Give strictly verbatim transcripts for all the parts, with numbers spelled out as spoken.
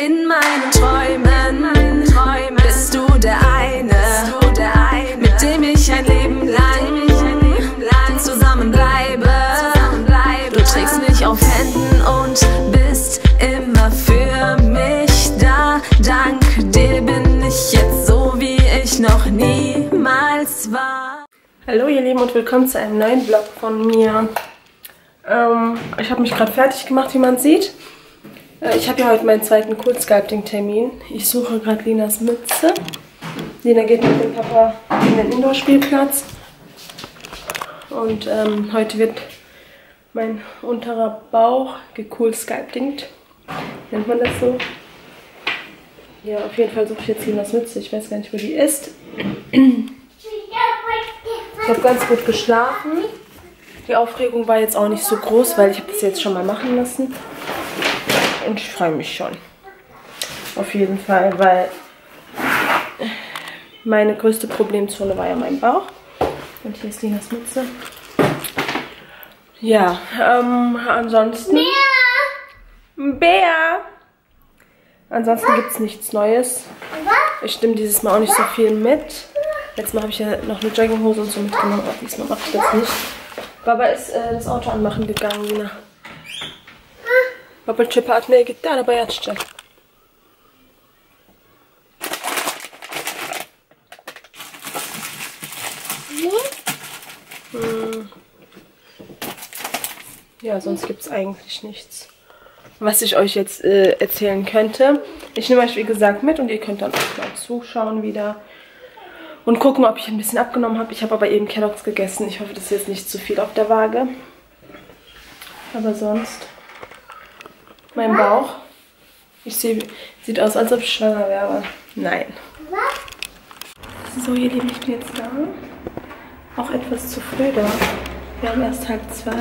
In meinen Träumen, Träumen bist du der eine, mit dem ich ein Leben lang zusammenbleibe. Du trägst mich auf Händen und bist immer für mich da. Dank dir bin ich jetzt so, wie ich noch niemals war. Hallo ihr Lieben und willkommen zu einem neuen Vlog von mir. Ähm, ich habe mich gerade fertig gemacht, wie man sieht. Äh, ich habe ja heute meinen zweiten Kurzsculpting-Termin. Ich suche gerade Linas Mütze. Lina geht mit dem Papa in den Indoor-Spielplatz. Und ähm, heute wird mein unterer Bauch gecoolsculptingt. Nennt man das so? Ja, auf jeden Fall suche ich jetzt Linas Mütze. Ich weiß gar nicht, wo die ist. Ich habe ganz gut geschlafen. Die Aufregung war jetzt auch nicht so groß, weil ich habe das jetzt schon mal machen lassen. Und ich freue mich schon. Auf jeden Fall, weil meine größte Problemzone war ja mein Bauch. Und hier ist Linas Mütze. Ja, ähm, ansonsten... Bär! Bär! Ansonsten gibt es nichts Neues. Ich stimme dieses Mal auch nicht so viel mit. Letztes Mal habe ich ja noch eine Jogginghose und so mitgenommen, aber diesmal mache ich das nicht. Baba ist äh, das Auto anmachen gegangen, Lina. Baba Chippa hat mir gitti, arabaya açacağım. Hm. Ja, sonst gibt es eigentlich nichts, was ich euch jetzt äh, erzählen könnte. Ich nehme euch wie gesagt mit und ihr könnt dann auch mal zuschauen wieder. Und gucken, ob ich ein bisschen abgenommen habe. Ich habe aber eben Kelloggs gegessen. Ich hoffe, das ist jetzt nicht zu viel auf der Waage. Aber sonst... Mein Bauch. Ich sehe... Sieht aus, als ob ich schwanger wäre. Nein. So, ihr Lieben, ich bin jetzt da. Auch etwas zu früh da. Wir haben erst halb zwei.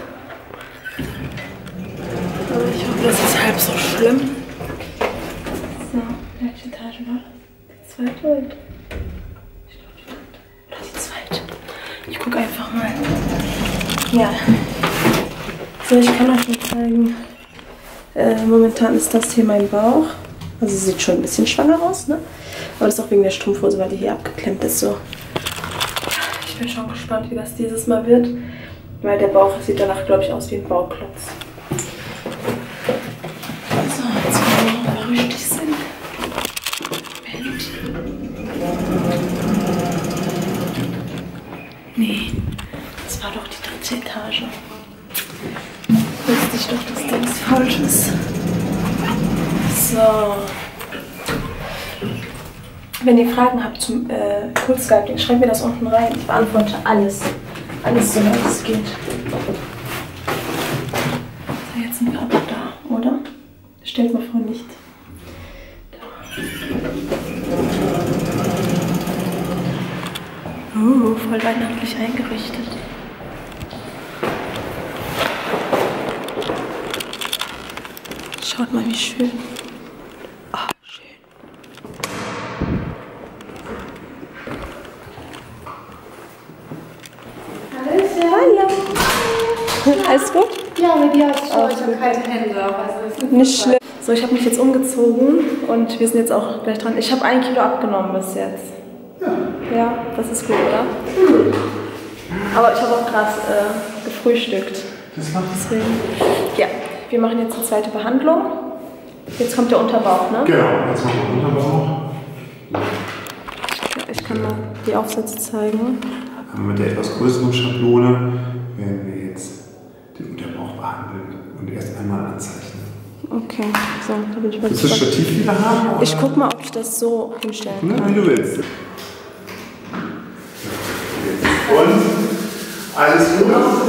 Aber ich hoffe, das ist halb so schlimm. So, welche Etage war das? Die zweite oder? Ich gucke einfach mal. Ja. So, ich kann euch mal zeigen. Äh, momentan ist das hier mein Bauch. Also sie sieht schon ein bisschen schwanger aus, ne? Aber das ist auch wegen der Strumpfhose, weil die hier abgeklemmt ist so. Ich bin schon gespannt, wie das dieses Mal wird. Weil der Bauch sieht danach, glaube ich, aus wie ein Bauklotz. So, jetzt gucken wir mal, wie richtig sind. Nee, das war doch die dritte Etage. Wusste ich doch, dass da was falsch ist. So. Wenn ihr Fragen habt zum äh, Kurzsculpting, schreibt mir das unten rein. Ich beantworte alles. Alles, so weit es geht. So, jetzt sind wir aber da, oder? Stellt mal vor, nicht. Oh, voll weihnachtlich eingerichtet. Schaut mal, wie schön. Oh, schön. Hallo. Alles gut? Ja, mit dir hast du ich habe kalte Hände. Also nicht schlimm. So, ich habe mich jetzt umgezogen und wir sind jetzt auch gleich dran. Ich habe ein Kilo abgenommen bis jetzt. Ja. Ja, das ist gut, oder? Cool. Aber ich habe auch gerade äh, gefrühstückt. Das macht deswegen. Ja, wir machen jetzt die zweite Behandlung. Jetzt kommt der Unterbauch, ne? Genau, jetzt machen wir den Unterbauch. Ja, ich kann mal die Aufsätze zeigen. Mit der etwas größeren Schablone werden wir jetzt den Unterbauch behandeln und erst einmal anzeichnen. Okay, so, da bin ich mal Willst du das Stativ wieder haben? Oder? Ich guck mal, ob ich das so hinstellen kann. Ja, wie du willst. Und? Alles gut?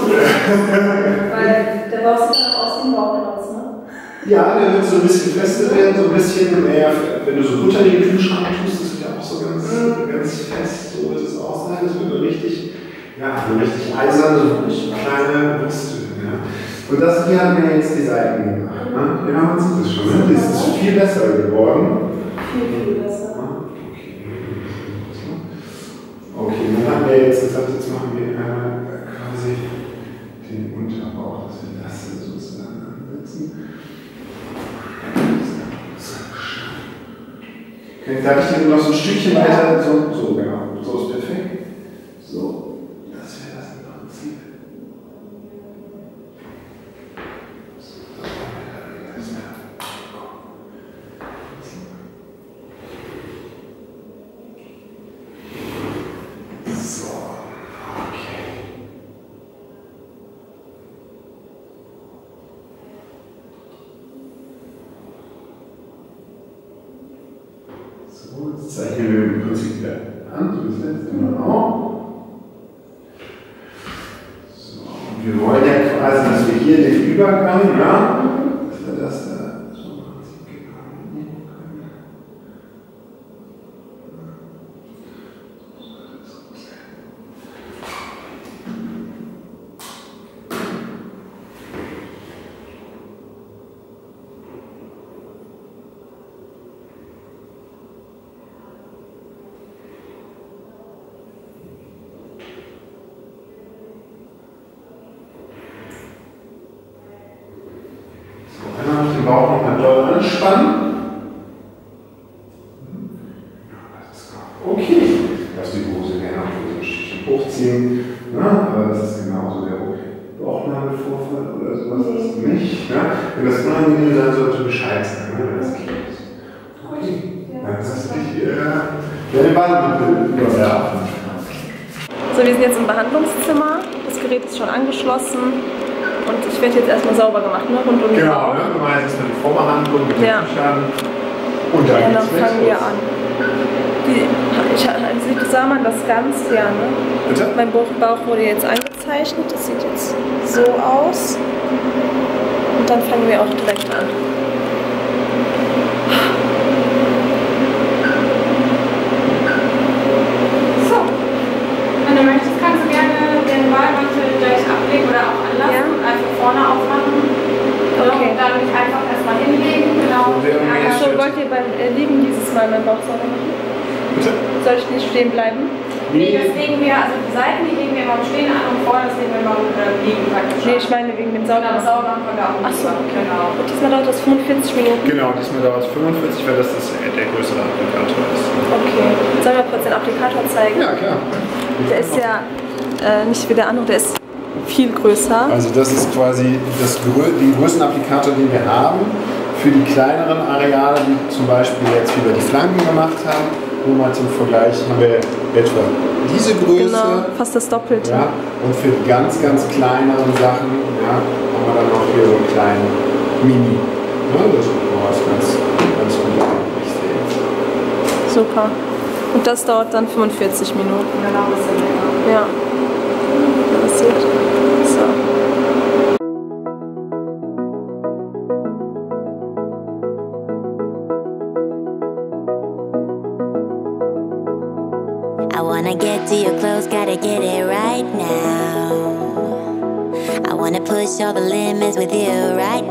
Weil der Bauch sieht auch aus dem Bauch aus, ne? Ja, der wird so ein bisschen fester werden, so ein bisschen mehr, wenn du so Butter in den Kühlschrank tust, das wird ja auch so ganz, mhm. ganz fest, so wird es auch sein, das wird nur richtig, ja, so richtig eisern, so kleine Brüste, ja. Und das hier haben wir jetzt die Seiten gemacht, ne? Ja, man sieht das schon, ne? Das ist viel besser geworden. Viel, viel besser. Okay, dann haben wir jetzt gesagt, jetzt machen wir einmal quasi den Unterbauch, dass wir das sozusagen ansetzen. Dann darf ich dir noch so ein Stückchen weiter, so, so genau, so ist perfekt. So, das wäre das im Prinzip. So, okay. So, jetzt zeichnen wir im Prinzip wieder an, so das letzte Mal auch. So, und wir wollen ja quasi, dass wir hier den Übergang, ja, dass wir das da so im Prinzip genau nehmen können. So soll das aussehen. Einmal den Bauch nochmal doll anspannen. Das ist okay. Dass die Hose gerne noch so ein Stückchen hochziehen. Ja, aber das ist genauso der Bauchnabelvorfall oder sowas. Das ist nicht. Ja. Wenn das unangenehm sein sollte, Bescheid sagen, wenn das geht. Okay. Dann ist das nicht äh, den Ball überwerfen. So, wir sind jetzt im Behandlungszimmer. Das Gerät ist schon angeschlossen. Und ich werde jetzt erstmal sauber gemacht, ne? Rund um den Genau, Bauch. ne? Du meinst jetzt die Vorbehandlung mit Ja. dem Schaden. Und dann, Ja, dann geht's fangen los. wir an. Die, ich, also sah man das ganz, ja, ne? Bitte? Mein Bauch, Bauch wurde jetzt angezeichnet. Das sieht jetzt so aus. Und dann fangen wir auch direkt an. So, wenn du möchtest, kannst du gerne den Wahlmantel gleich ablegen oder auch anlassen Ja. und einfach vorne aufmachen. Okay. Und dann mich einfach erstmal hinlegen. Genau. Und der irgendwie Ja, Achso, wollt ihr beim äh, Liegen dieses Mal meinen Bauch sauber machen? Bitte? Soll ich nicht stehen bleiben? Nee, das legen wir, also die Seiten, die legen wir immer im Stehen an und vorne, das legen wir immer im äh, Liegen praktisch. Nee, ich meine wegen dem Genau, Sauber. sauber können wir auch nicht Achso, machen. okay. Genau. Und diesmal dauert das fünfundvierzig Minuten. Genau, diesmal dauert es fünfundvierzig, weil das das der größere Applikator ist. Okay. Sollen wir kurz den Applikator zeigen? Ja, klar. Der ist ja äh, nicht wie der andere, der ist viel größer. Also das ist quasi das, den größten Applikator, den wir haben. Für die kleineren Areale, die zum Beispiel jetzt über die Flanken gemacht haben, nur mal zum Vergleich, haben wir etwa diese Größe. Genau, fast das Doppelte. Ja, und für die ganz, ganz kleineren Sachen ja, haben wir dann noch hier so einen kleinen Mini. Ja, das ist ganz, ganz gut eigentlich sehen. Super. Und das dauert dann fünfundvierzig Minuten. Genau, ein bisschen länger. Ja. Das sieht. So. I wanna get to your clothes, gotta get it right now. I wanna push all the limits with you right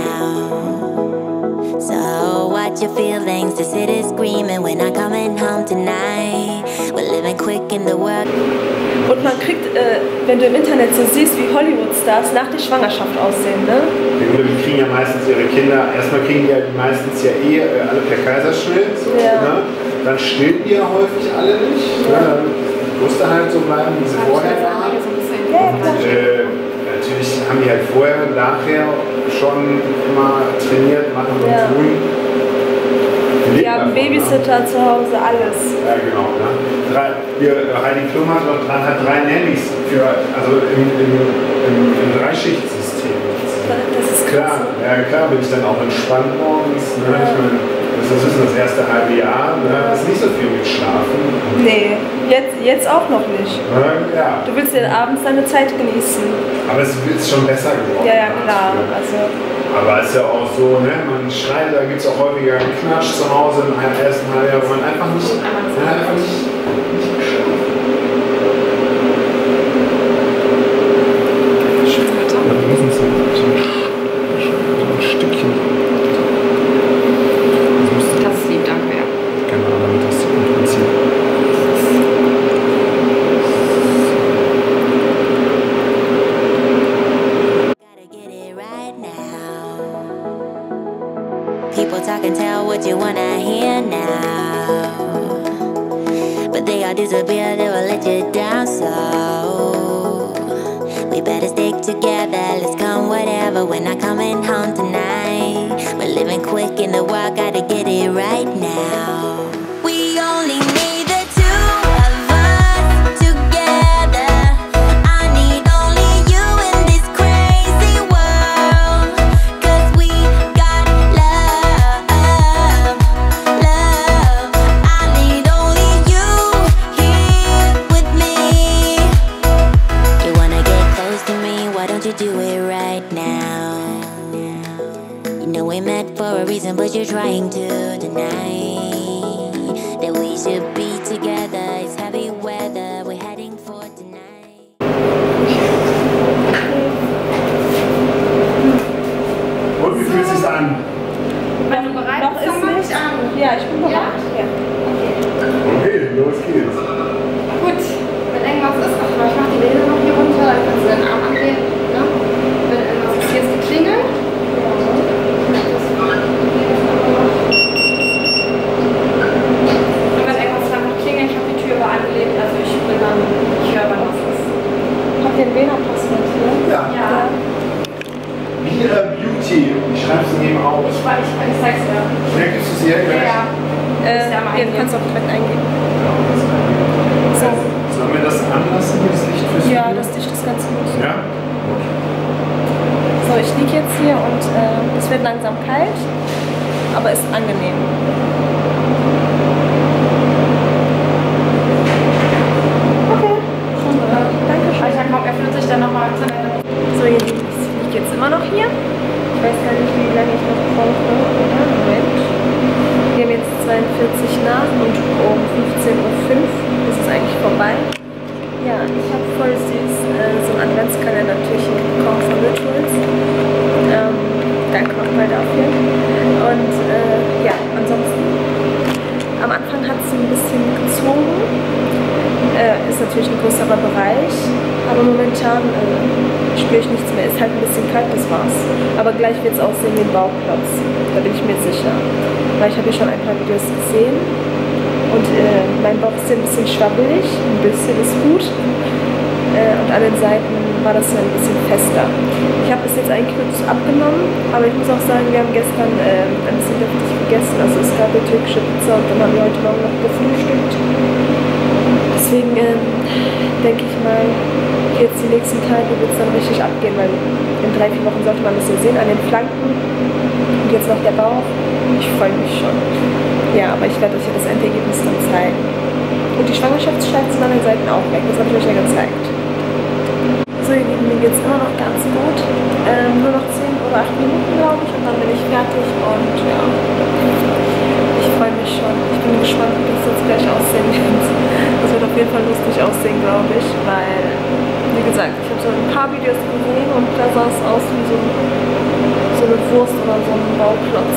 now. So watch your feelings, the city's screaming, we're not coming home tonight. We're living quick in the world. Und man kriegt, äh, wenn du im Internet so siehst, wie Hollywood-Stars nach der Schwangerschaft aussehen, ne? Die kriegen ja meistens ihre Kinder, erstmal kriegen die ja meistens ja eh äh, alle per Kaiserschnitt. So, Ja. ne? Dann stillen die ja häufig alle nicht. Ja. Ne? Dann musste halt so bleiben, wie sie vorher waren. So ein bisschen. Und, äh, natürlich haben die halt vorher und nachher schon immer trainiert, machen und Ja. tun. Wir haben Babysitter zu Hause, alles. Ja, genau. Ne? Drei, hier, Heidi Klum hat, hat drei Nannies für, also im, im, im, im Dreischichtsystem. Das ist Klar, ja, klar bin ich dann auch entspannt morgens. Ne? Ich meine, das ist das erste halbe Jahr, ne? Das ist nicht so viel mit Schlafen. Nee, jetzt, jetzt auch noch nicht. Ne? Ja. Du willst ja abends deine Zeit genießen. Aber es ist schon besser geworden. Ja, ja, als klar. früher. Also, Aber es ist ja auch so, ne? Man schneidet, da gibt es auch häufiger einen Knatsch zu Hause im ersten Halbjahr, wo man einfach nicht, man hat einfach nicht, nicht geschlafen. Schön, Alter. Da müssen Sie so ein Stückchen. Das ist lieb, danke. Ja. Genau, damit das im Prinzip. Gotta get it right now. People talk and tell what you wanna hear now. But they all disappear, they will let you down, so we better stick together, let's come whatever. We're not coming home tonight. We're living quick in the world, gotta get it right now. We only need the two of us together. I need only you in this crazy world. Cause we got love, love. I need only you here with me. You wanna get close to me, why don't you do it right now? You know we met for a reason, but you're trying to deny that we should be together. It's heavy weather, we're heading for tonight. Und wie fühlt es sich an? Wenn du bereit Noch bist, ist dann mach nicht. ich an. Ja, ich bin bereit. Ja. Okay, los geht's. Gut, wenn irgendwas ist, ach, ich mach die Leder noch hier runter, dann kannst du deinen Arm anlehnen. Ne? Wenn irgendwas ist, hier ist geklingelt. Und wenn irgendwas dann noch klingelt, ich habe die Tür über angelegt, also ich bin dann, ich höre, wann was ist. Habt ihr den Bena-Pass mit hier? Ja. Ja, Mira Beauty. Ich schreibe es neben auf. ich, ich, ich zeig's dir. Wer gibst du es hier Ja, gleich? ja. Äh, Ja, mal ja, du eingeben. kannst auch direkt eingeben. So. Sollen wir das anlassen, das Licht fürs Ja, Video? das Licht ist ganz gut. Ja? So, ich liege jetzt hier und äh, es wird langsam kalt, aber ist angenehm. Okay, super. Dankeschön. Ich komm, er fühlt sich dann nochmal zu der. So, ihr Lieben, ich liege jetzt immer noch hier. Ich weiß gar nicht, wie lange ich noch brauche. Oder? Moment. Wir haben jetzt zweiundvierzig nach und um fünfzehn Uhr fünf ist es eigentlich vorbei. Ja, ich habe voll süß äh, so einen Adventskalender-Türchen bekommen von Rituals. Ähm, danke nochmal dafür. Und äh, ja, ansonsten, am Anfang hat es ein bisschen gezogen. Äh, ist natürlich ein größerer Bereich, aber momentan äh, spüre ich nichts mehr. Ist halt ein bisschen kalt, das war's. Aber gleich wird es aussehen wie ein Bauklotz. Da bin ich mir sicher. Weil ich habe ja schon ein paar Videos gesehen. Und äh, mein Bauch ist ja ein bisschen schwabbelig, ein bisschen ist gut. Äh, und an den Seiten war das ja ein bisschen fester. Ich habe bis jetzt eigentlich kurz abgenommen, aber ich muss auch sagen, wir haben gestern äh, ein bisschen deftig gegessen. Also es gab ja türkische Pizza und dann haben wir heute Morgen noch gefrühstückt. Deswegen ähm, denke ich mal, jetzt die nächsten Tage wird es dann richtig abgehen, weil in drei, vier Wochen sollte man das ja sehen an den Flanken. Und jetzt noch der Bauch. Ich freue mich schon. Ja, aber ich werde euch ja das Endergebnis dann zeigen. Und die Schwangerschaftsstreifen sind an den Seiten auch weg. Das habe ich euch ja gezeigt. So, ihr Lieben, mir geht es immer noch ganz gut. Ähm, nur noch zehn oder acht Minuten, glaube ich, und dann bin ich fertig. Und ja, ich freue mich schon. Ich bin gespannt, wie das jetzt gleich aussehen wird. Das wird auf jeden Fall lustig aussehen, glaube ich, weil, wie gesagt, ich habe so ein paar Videos gesehen und da sah es aus wie so, so eine Wurst oder so ein Bauklotz.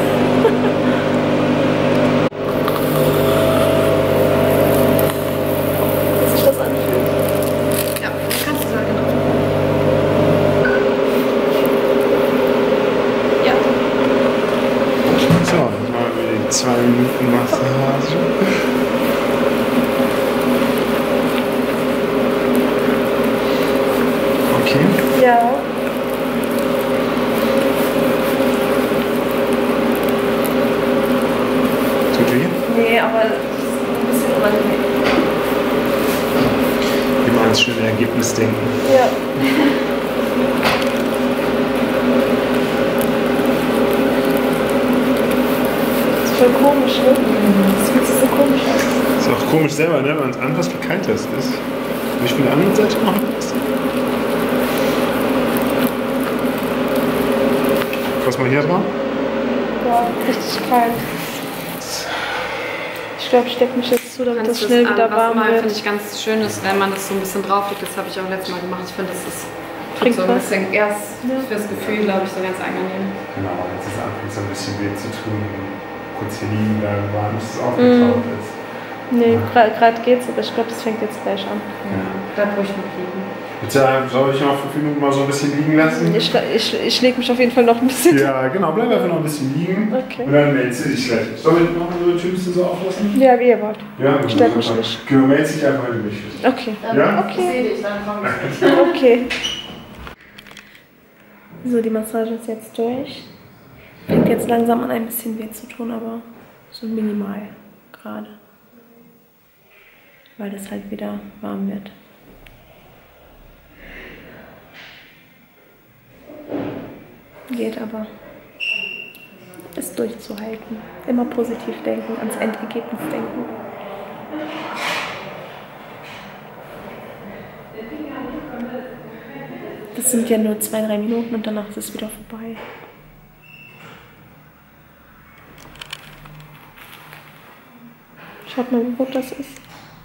Wie sich das anfühlt. Ja, kannst du sagen. Ja. So, dann machen wir die zwei Minuten Massage. Okay. Ja. Tut weh? Nee, aber es ist ein bisschen unangenehm. Immer ans schöne Ergebnis denken. Ja. Das ist voll komisch, ne? Das fühlt sich so komisch an. Ist auch komisch selber, ne? Wenn man es anpasst, wie kalt das ist. Soll ich von der anderen Seite machen? Fass mal hier drauf. Ja, richtig kalt. Ich glaube, ich stecke mich jetzt zu, damit das schnell wieder warm Was mal, wird. finde ich ganz schön ist, wenn man das so ein bisschen drauf legt. Das habe ich auch letztes Mal gemacht. Ich finde, das ist Trinkt so ein was. bisschen erst fürs Gefühl, glaube ich, so ganz angenehm. Genau, jetzt ist es anfängt so ein bisschen weh zu tun. Kurz hier liegen bleiben, warten, bis es aufgetaut ist. Nee, gerade geht's, aber ich glaube, das fängt jetzt gleich an. Ja, bleib ruhig noch liegen. Ja, soll ich noch fünf Minuten mal so ein bisschen liegen lassen? Ich, ich, ich lege mich auf jeden Fall noch ein bisschen. Ja, genau, bleib einfach noch ein bisschen liegen. Okay. Und dann meldest du dich gleich. Sollen wir noch so ein Tür bisschen so auflassen? Ja, wie ihr wollt. Ja, stört mich nicht. Genau, meldest dich einfach, wenn du mich bist. Okay. Ja? Okay. Ich sehe dich, dann komme ich nicht. Okay. So, die Massage ist jetzt durch. Fängt jetzt langsam an, ein bisschen weh zu tun, aber so minimal gerade. Weil das halt wieder warm wird. Geht aber. Ist durchzuhalten. Immer positiv denken, ans Endergebnis denken. Das sind ja nur zwei, drei Minuten und danach ist es wieder vorbei. Schaut mal, wie gut das ist.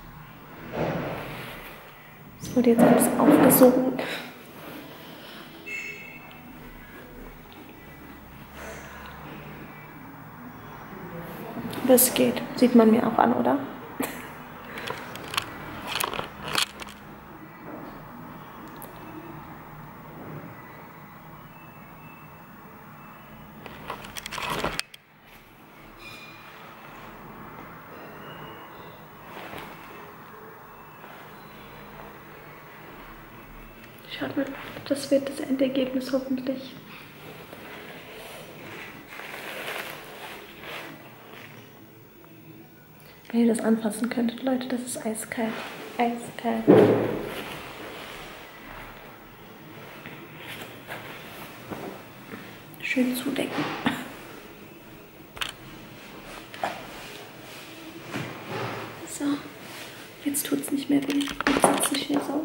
Es wurde jetzt alles aufgesogen. Das geht. Sieht man mir auch an, oder? Schaut mal, das wird das Endergebnis hoffentlich. Wenn ihr das anfassen könntet, Leute, das ist eiskalt. Eiskalt. Schön zudecken. So, jetzt tut es nicht mehr weh. Jetzt sitzt es nicht mehr so.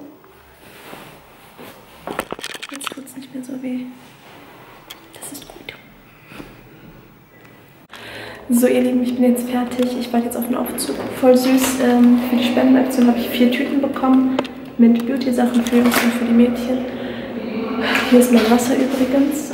Jetzt tut es nicht mehr so weh. Das ist gut. So, ihr Lieben, ich bin jetzt fertig. Ich war jetzt auf den Aufzug. Voll süß. Ähm, für die Spendenaktion habe ich vier Tüten bekommen. Mit Beauty-Sachen für uns und für die Mädchen. Hier ist mein Wasser übrigens.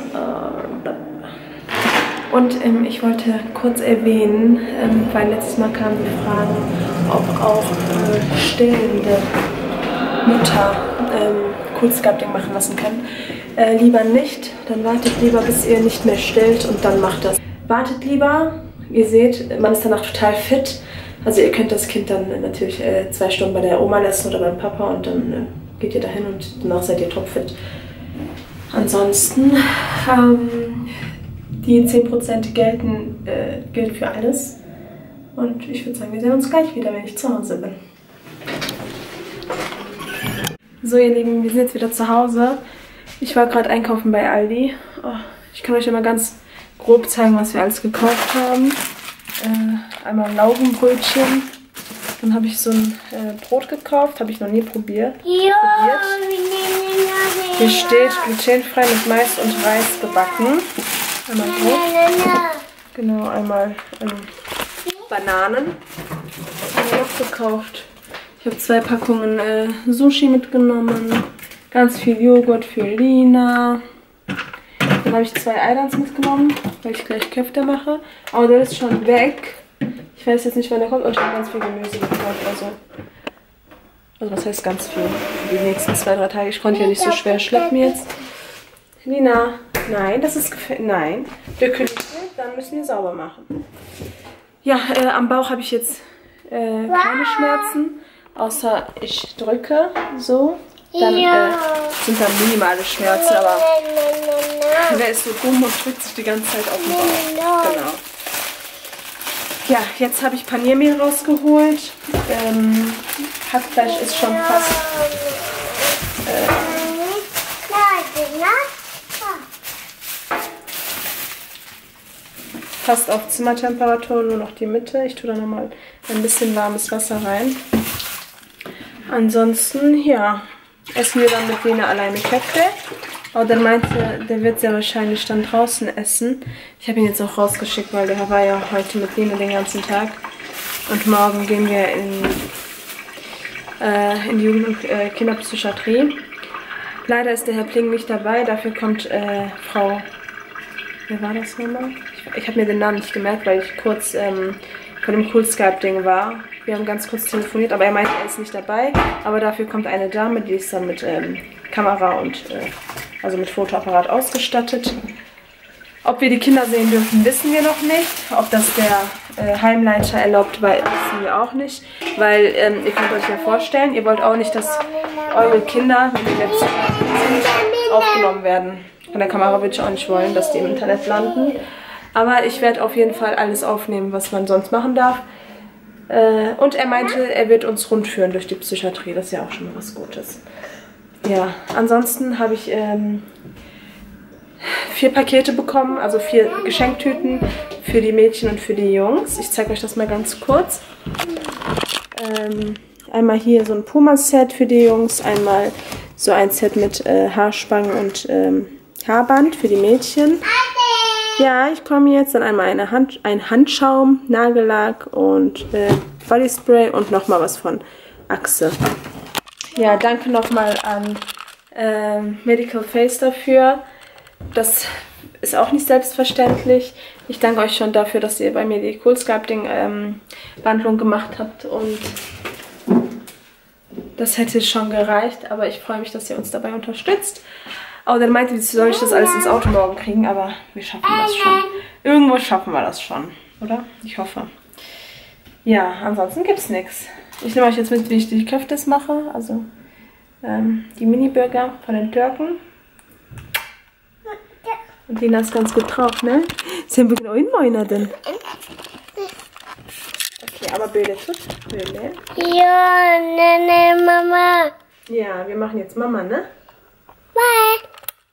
Und ähm, ich wollte kurz erwähnen, ähm, weil letztes Mal kamen die Fragen, ob auch äh, stillende Mütter ähm, Cool-Sculpting machen lassen können. Äh, lieber nicht. Dann wartet lieber, bis ihr nicht mehr stillt und dann macht das. Wartet lieber. Ihr seht, man ist danach total fit. Also ihr könnt das Kind dann natürlich äh, zwei Stunden bei der Oma lassen oder beim Papa und dann äh, geht ihr dahin und danach seid ihr topfit. Ansonsten, ähm, die zehn Prozent gelten äh, gilt für alles. Und ich würde sagen, wir sehen uns gleich wieder, wenn ich zu Hause bin. So ihr Lieben, wir sind jetzt wieder zu Hause. Ich war gerade einkaufen bei Aldi. Oh, ich kann euch immer ganz grob zeigen, was wir alles gekauft haben. Äh, einmal Laugenbrötchen. Dann habe ich so ein äh, Brot gekauft, habe ich noch nie probiert. Ja, probiert. Hier steht glutenfrei mit Mais und Reis gebacken. Einmal Brot. Genau, einmal ähm, Bananen. Was haben wir noch gekauft? Ich habe zwei Packungen äh, Sushi mitgenommen. Ganz viel Joghurt für Lina. Dann habe ich zwei Eidans mitgenommen, weil ich gleich Köfte mache. Aber der ist schon weg. Ich weiß jetzt nicht, wann der kommt, aber ich habe ganz viel Gemüse gekauft. Also, also was heißt ganz viel? Die nächsten zwei, drei Tage. Ich konnte ja nicht so schwer schleppen jetzt. Lina, nein, das ist gefährlich. Nein, Döckel, dann müssen wir sauber machen. Ja, äh, am Bauch habe ich jetzt äh, keine Schmerzen, außer ich drücke so. Dann äh, sind da minimale Schmerzen, aber wer ist so dumm und drückt sich die ganze Zeit auf den Bauch. Genau. Ja, jetzt habe ich Paniermehl rausgeholt. Ähm, Hackfleisch ist schon fast äh, fast auf Zimmertemperatur, nur noch die Mitte. Ich tue da nochmal ein bisschen warmes Wasser rein. Ansonsten, ja, essen wir dann mit Lena alleine Köfte. Aber dann meinte, der wird sehr wahrscheinlich dann draußen essen. Ich habe ihn jetzt auch rausgeschickt, weil der war ja heute mit Lena den ganzen Tag. Und morgen gehen wir in, äh, in die Jugend- und äh, Kinderpsychiatrie. Leider ist der Herr Pling nicht dabei, dafür kommt äh, Frau... Wer war das nochmal? Ich, ich habe mir den Namen nicht gemerkt, weil ich kurz ähm, von dem Cool-Skype-Ding war. Wir haben ganz kurz telefoniert, aber er meinte, er ist nicht dabei. Aber dafür kommt eine Dame, die ist dann mit ähm, Kamera und äh, also mit Fotoapparat ausgestattet. Ob wir die Kinder sehen dürfen, wissen wir noch nicht. Ob das der äh, Heimleiter erlaubt, weil, wissen wir auch nicht. Weil ähm, ihr könnt euch ja vorstellen, ihr wollt auch nicht, dass eure Kinder, wenn die jetzt sind, aufgenommen werden. Von der Kamera würde ich auch nicht wollen, dass die im Internet landen. Aber ich werde auf jeden Fall alles aufnehmen, was man sonst machen darf. Äh, und er meinte, er wird uns rundführen durch die Psychiatrie. Das ist ja auch schon mal was Gutes. Ja, ansonsten habe ich ähm, vier Pakete bekommen, also vier Geschenktüten für die Mädchen und für die Jungs. Ich zeige euch das mal ganz kurz. Ähm, einmal hier so ein Puma-Set für die Jungs, einmal so ein Set mit äh, Haarspangen und ähm, Haarband für die Mädchen. Ja, ich komme jetzt. Dann einmal eine Hand, ein Handschaum, Nagellack und äh, Bodyspray und nochmal was von Axe. Ja, danke nochmal an äh, Medical Face dafür. Das ist auch nicht selbstverständlich. Ich danke euch schon dafür, dass ihr bei mir die Cool-Sculpting-Behandlung ähm, gemacht habt. Und das hätte schon gereicht, aber ich freue mich, dass ihr uns dabei unterstützt. Oh, dann meinte sie, soll ich das alles ins Auto morgen kriegen, aber wir schaffen das schon. Irgendwo schaffen wir das schon, oder? Ich hoffe. Ja, ansonsten gibt's nichts. Ich nehme euch jetzt mit, wie ich die Köftes mache. Also ähm, die Mini-Burger von den Türken. Und Lina ist ganz gut drauf, ne? Sen bugün oyun mu oynadın? Okay, aber Böyle tut. Böyle. Ja, Nene, Mama. Ja, wir machen jetzt Mama, ne? Bye.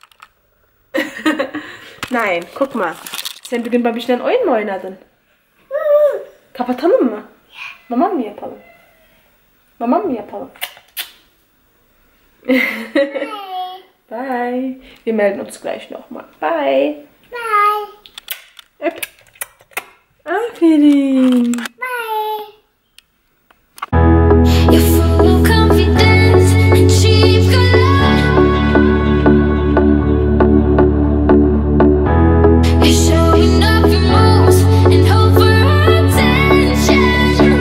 Nein, guck mal. Sen bugün babişten oyun mu oynadın? Kapatalım mı? Mamam mı yapalım? Mamam mı yapalım? Bye. Wir melden uns gleich nochmal. Bye. Bye. Öp. Aferin. Bye. You're full of confidence and cheap color. You're showing off your moves and hope for attention.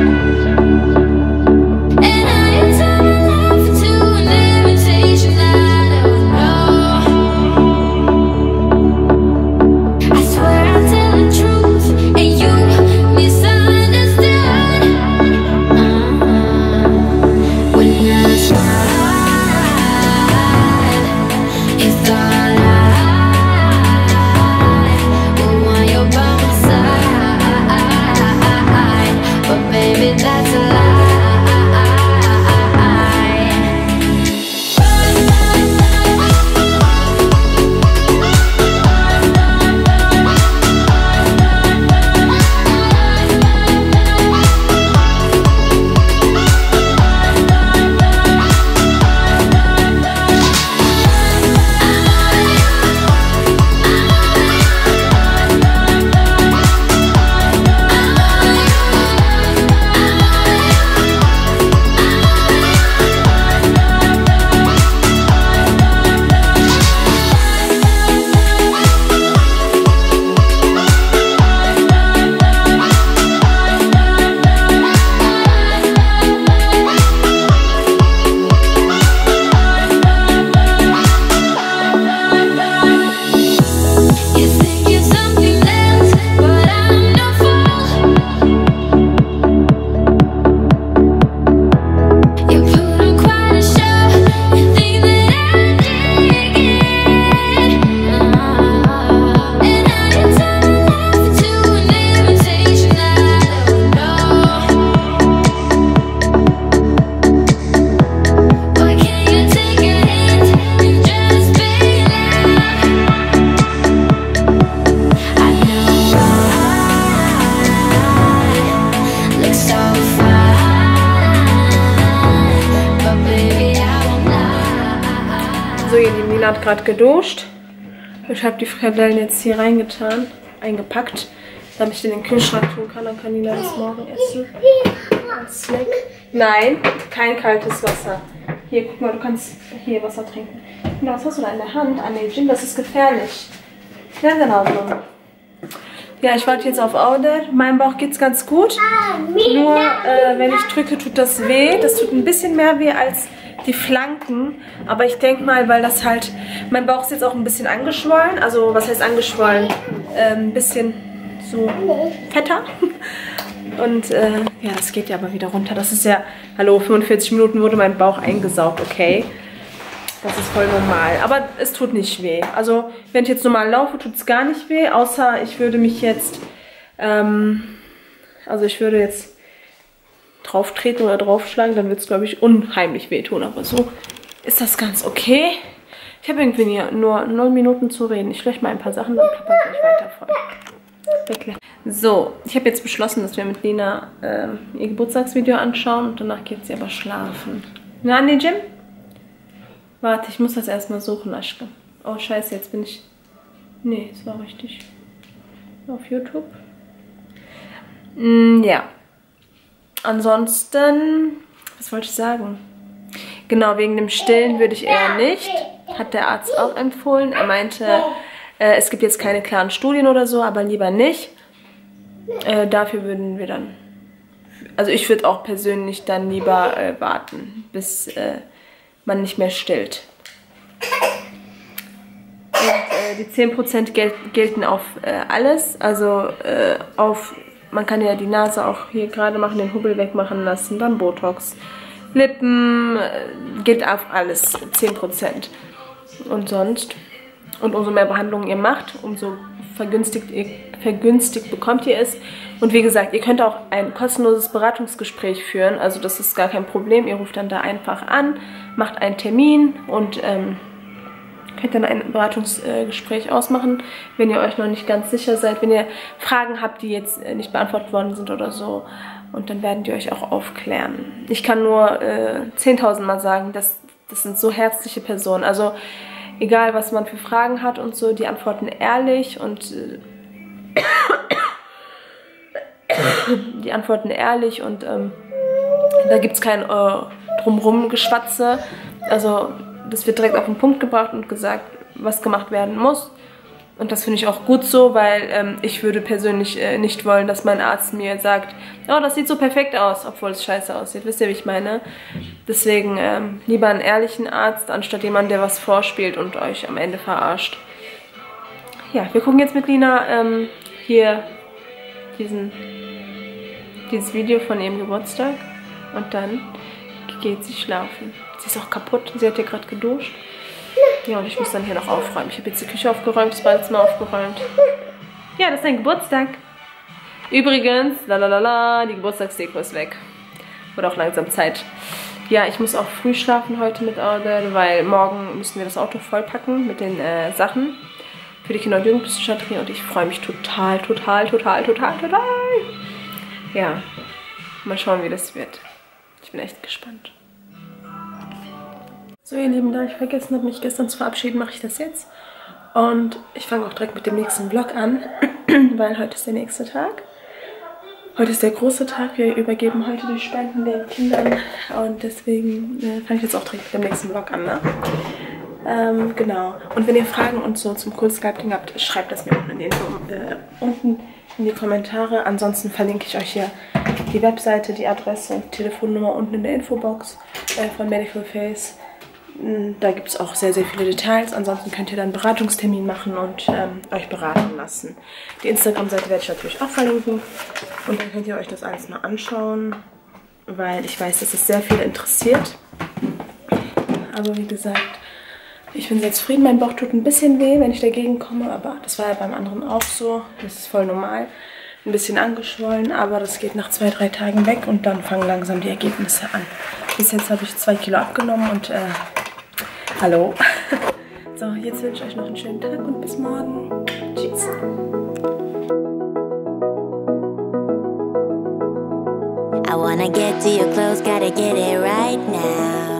And I turn my life into an invitation. I don't know. I swear I'll tell the truth, and you misunderstood. Uh-huh. When I smile, it's all I want you by my side, but baby that's a lie. You think you're something else, but I'm no fool. You put on quite a show and think that I dig it. And now you turn my life into an invitation. I don't know. Why can't you take a hint and just be loud? I know I look so fine, but baby I won't lie. So, ihr Lieben, Lina hat gerade geduscht. Ich habe die Frikadellen jetzt hier reingetan, eingepackt, damit ich die in den Kühlschrank tun kann. Dann kann Lina das morgen essen. Als Snack. Nein, kein kaltes Wasser. Hier, guck mal, du kannst hier Wasser trinken. Lina, was hast du da in der Hand? Ah, nee, Jim, das ist gefährlich. Ja, genau so. Ja, ich warte jetzt auf Order. Meinem Bauch geht es ganz gut. Nur, äh, wenn ich drücke, tut das weh. Das tut ein bisschen mehr weh als die Flanken. Aber ich denke mal, weil das halt... Mein Bauch ist jetzt auch ein bisschen angeschwollen. Also, was heißt angeschwollen? Äh, ein bisschen so fetter. Und, äh, ja, das geht ja aber wieder runter. Das ist ja... Hallo, fünfundvierzig Minuten wurde mein Bauch eingesaugt, okay? Das ist voll normal. Aber es tut nicht weh. Also, wenn ich jetzt normal laufe, tut es gar nicht weh. Außer ich würde mich jetzt... Ähm, also, ich würde jetzt drauf treten oder draufschlagen. Dann wird es, glaube ich, unheimlich wehtun. Aber so ist das ganz okay. Ich habe irgendwie nur null Minuten zu reden. Ich lösche mal ein paar Sachen, dann klappe ich euch weiter voll. So, ich habe jetzt beschlossen, dass wir mit Lina äh, ihr Geburtstagsvideo anschauen. Und danach geht sie aber schlafen. Na, nee, Jim? Warte, ich muss das erstmal suchen, Aschke. Oh, scheiße, jetzt bin ich... Nee, es war richtig. Auf YouTube. Mm, ja. Ansonsten... Was wollte ich sagen? Genau, wegen dem Stillen würde ich eher nicht. Hat der Arzt auch empfohlen. Er meinte, äh, es gibt jetzt keine klaren Studien oder so, aber lieber nicht. Äh, dafür würden wir dann... Also ich würde auch persönlich dann lieber äh, warten, bis... Äh, man nicht mehr stillt. Und äh, die zehn Prozent gel gelten auf äh, alles. Also äh, auf, man kann ja die Nase auch hier gerade machen, den Hubbel wegmachen lassen, dann Botox, Lippen, äh, gilt auf alles, zehn Prozent. Und sonst, und umso mehr Behandlungen ihr macht, umso vergünstigt, ihr, vergünstigt bekommt ihr es. Und wie gesagt, ihr könnt auch ein kostenloses Beratungsgespräch führen, also das ist gar kein Problem. Ihr ruft dann da einfach an, macht einen Termin und ähm, könnt dann ein Beratungsgespräch ausmachen, wenn ihr euch noch nicht ganz sicher seid, wenn ihr Fragen habt, die jetzt nicht beantwortet worden sind oder so. Und dann werden die euch auch aufklären. Ich kann nur äh, zehntausend Mal sagen, dass das sind so herzliche Personen. Also egal, was man für Fragen hat und so, die antworten ehrlich und äh, die antworten ehrlich und ähm, da gibt es kein äh, Drumrum-Geschwatze. Also das wird direkt auf den Punkt gebracht und gesagt, was gemacht werden muss. Und das finde ich auch gut so, weil ähm, ich würde persönlich äh, nicht wollen, dass mein Arzt mir sagt, oh, das sieht so perfekt aus, obwohl es scheiße aussieht. Wisst ihr, wie ich meine? Deswegen ähm, lieber einen ehrlichen Arzt, anstatt jemanden, der was vorspielt und euch am Ende verarscht. Ja, wir gucken jetzt mit Lina ähm, hier diesen, dieses Video von ihrem Geburtstag und dann geht sie schlafen. Sie ist auch kaputt, sie hat ja gerade geduscht. Ja, und ich muss dann hier noch aufräumen. Ich habe jetzt die Küche aufgeräumt, das Badezimmer aufgeräumt. Ja, das ist dein Geburtstag. Übrigens, lalalala, die Geburtstagsdeko ist weg. Wurde auch langsam Zeit. Ja, ich muss auch früh schlafen heute mit Order, weil morgen müssen wir das Auto vollpacken mit den äh, Sachen für die Kinder- und Jugendpsychiatrie und ich freue mich total, total, total, total, total. Ja, mal schauen, wie das wird. Ich bin echt gespannt. So ihr Lieben, da ich vergessen habe, mich gestern zu verabschieden, mache ich das jetzt. Und ich fange auch direkt mit dem nächsten Vlog an, weil heute ist der nächste Tag. Heute ist der große Tag, wir übergeben heute die Spenden den Kindern und deswegen äh, fange ich jetzt auch direkt mit dem nächsten Vlog an, ne? Ähm, genau. Und wenn ihr Fragen und so zum Cool-Sculpting habt, schreibt das mir unten in, die Info, äh, unten in die Kommentare. Ansonsten verlinke ich euch hier die Webseite, die Adresse und Telefonnummer unten in der Infobox äh, von Medical Face. Da gibt es auch sehr, sehr viele Details. Ansonsten könnt ihr dann einen Beratungstermin machen und ähm, euch beraten lassen. Die Instagram-Seite werde ich natürlich auch verlinken. Und dann könnt ihr euch das alles mal anschauen, weil ich weiß, dass es sehr viel interessiert. Aber wie gesagt, ich bin sehr zufrieden. Mein Bauch tut ein bisschen weh, wenn ich dagegen komme. Aber das war ja beim anderen auch so. Das ist voll normal. Ein bisschen angeschwollen, aber das geht nach zwei, drei Tagen weg. Und dann fangen langsam die Ergebnisse an. Bis jetzt habe ich zwei Kilo abgenommen und äh, hallo. So, jetzt wünsche ich euch noch einen schönen Tag und bis morgen. Tschüss. I wanna get to your clothes, gotta get it right now.